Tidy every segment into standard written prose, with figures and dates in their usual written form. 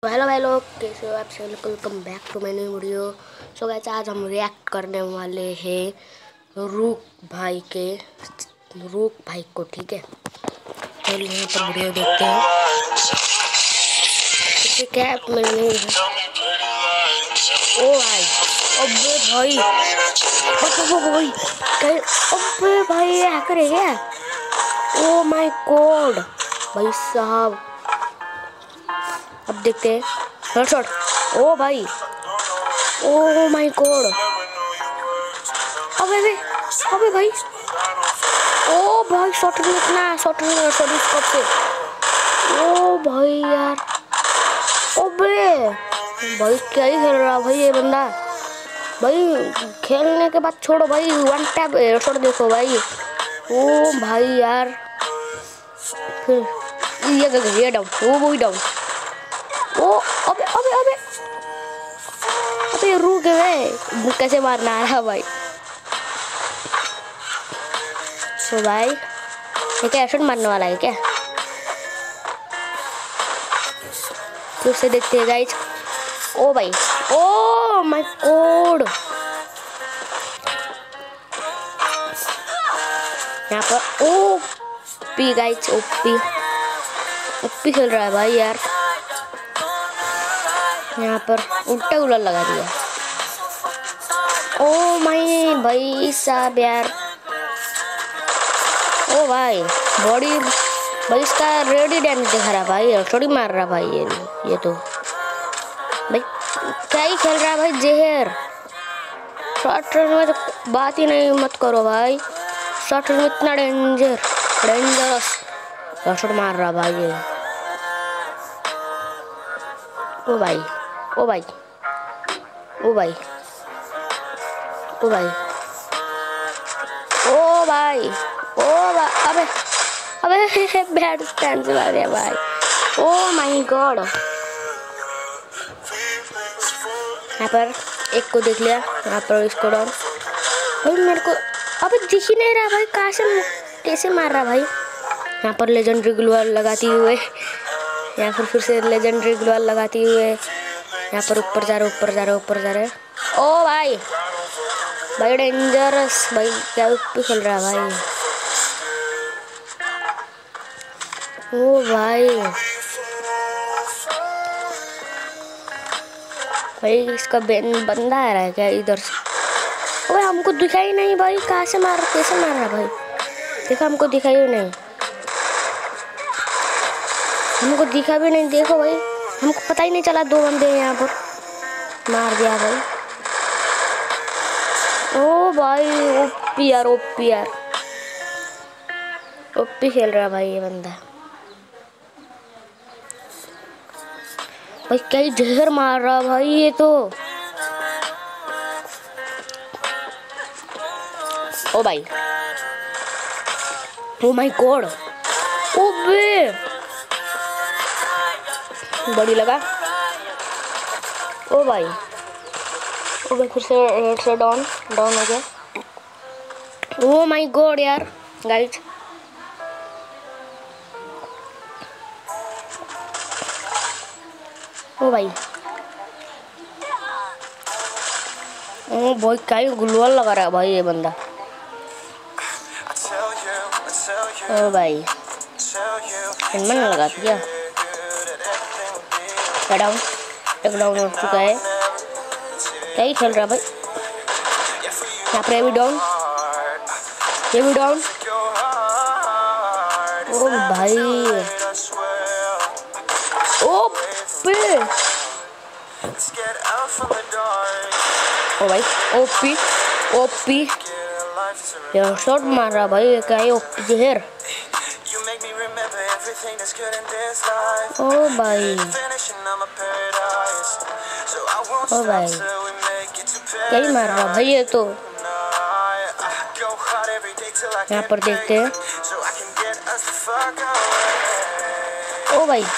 Hello भाई लोग, कैसे हो आप सभी? Welcome back to my new video. So guys, आज हम रिएक्ट करने वाले हैं रूक भाई को, ठीक है। चलो यहाँ पर वीडियो देखते हैं। क्या मेरा नहीं है। ओ भाई, अबे भाई, अबे भाई ये हैकर है क्या? ओ माय गॉड भाई साहब, अब देखते हैं। हेडशॉट। ओ भाई, ओ माय गॉड, अबे अबे भाई, ओ भाई शॉट इतना शॉट सॉरी स्कोप से। ओ भाई यार, अबे भाई क्या ही खेल रहा भाई ये बंदा। भाई खेलने के बाद छोड़ो भाई, वन टैप हेडशॉट देखो भाई। ओ भाई यार, फिर ये डाउन, वो भी डाउन। ओ अबे अबे अबे अबे रुक गए, कैसे मारना आ रहा भाई। तो भाई ये क्या हेडशॉट मारने वाला है क्या? फिर से देखते हैं गाइस। ओ भाई, ओ माय गॉड, यहाँ पर ओपी गाइस, ओपी खेल रहा है भाई यार। यहाँ पर उल्टा गुलाल लगा दिया। ओ माय भाई साहब यार, ओ भाई बॉडी भाई इसका रेडी डैमेज दिखा रहा भाई, थोड़ी मार रहा भाई ये तो भाई क्या ही खेल रहा है भाई। जहर शॉर्ट रेंज में तो बात ही नहीं मत करो भाई, शॉर्ट रेंज में इतना डेंजरस शॉट मार रहा भाई ये। ओ भाई, ओ भाई, ओ भाई, ओ भाई, ओ भाई, ओ भाई, अबे अबे बैट स्टैंड से मार दिया भाई। ओ माय गॉड, यहाँ पर एक को देख लिया, यहाँ पर इसको डाउन भाई। मेरे को अबे दिख ही नहीं रहा भाई, कहाँ से कैसे मार रहा भाई। यहाँ पर लेजेंडरी ग्लूवाल लगाती हुए, यहाँ पर फिर से लेजेंडरी ग्लूवाल लगाती हुए, यहाँ पर ऊपर जा रहे। ओ भाई भाई डेंजरस भाई, क्या ऊपर खेल रहा है भाई। ओ भाई भाई इसका बंदा आ रहा है क्या इधर से? ओए हमको दिखाई नहीं भाई, कहाँ से कैसे मार रहा भाई। देखो हमको दिखाई भी नहीं, हमको दिखा भी नहीं। देखो भाई, हमको पता ही नहीं चला दो बंदे यहाँ पर, मार दिया भाई। ओ भाई ओपी यार, ओपी खेल रहा भाई ये बंदा भाई, कई जहर मार रहा भाई ये तो। ओ भाई, ओ माय गॉड, ओबे बड़ी लगा। ओ भाई, ओ भाई फिर से हेड से डाउन हो गया। ओ माय गॉड यार गाइस, ओ भाई, ओ भाई क्या ही ग्लूवाल लगा रहा है भाई ये बंदा। ओ भाई हेलमेट लगा दिया, एक डाउन हो चुका है। क्या ही खेल रहा भाई। यहाँ पर ये भी डाउन। ओ भाई, ओ भाई ओपी यार, शॉट मार रहा भाई, क्या है ओपी जहर। ओ भाई, ओ भाई क्या ही मार रहा भाई ये तो। यहाँ पर देखते हैं। ओ भाई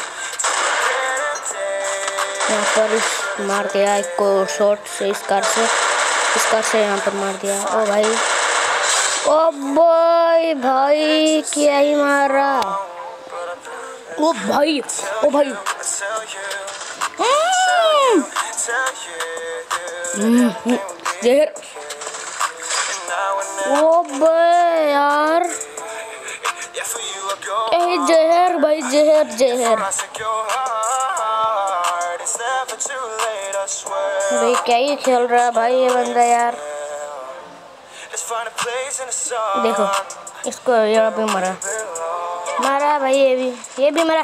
यहाँ पर मार दिया एक को शॉट से, इस कार से यहाँ पर मार दिया। ओ भाई, ओ भाई क्या ही मार रहा। ओ भाई, जहर ओ बे यार जहर भाई जहर जहर भाई क्या ही खेल रहा है भाई ये बंदा यार। देखो इसको यहाँ पे मारा भाई ये भी मरा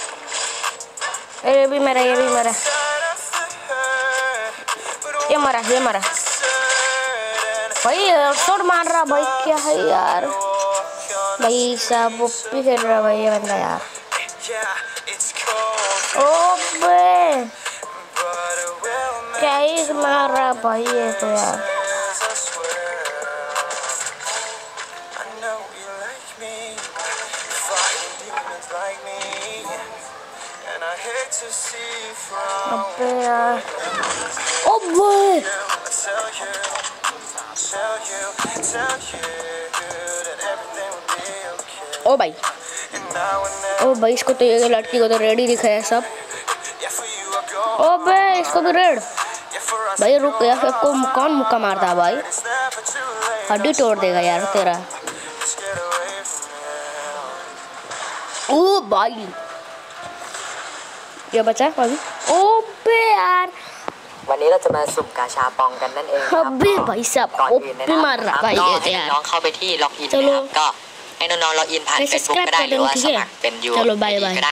ये भी मरा ये मरा भाई शॉट मार रहा भाई क्या है यार भाई सब ओपी खेल रहा भाई ये बंदा यार। ओ बे क्या ही मार रहा भाई ये तो यार। अबे यार ओ बे ओ भाई इसको तो ये लड़की को तो रेड ही दिखाया सब। ओ बे इसको भी रेड भाई रुक यार सबको कौन मुक्का मारता भाई हड्डी तोड़ देगा यार तेरा। ओ भाई ये बचा अभी ओ बे यार วันนี้เราจะมาสุ่มกาชาปองกันนั่นเองครับ अबे भाई साहब ก่อนอื่นเลยนะครับก็ให้น้องเข้าไปที่ล็อกอินนะครับก็ให้น้องๆล็อกอินผ่าน Facebook ก็ได้หรือว่าสมัครเป็น UID ก็ได้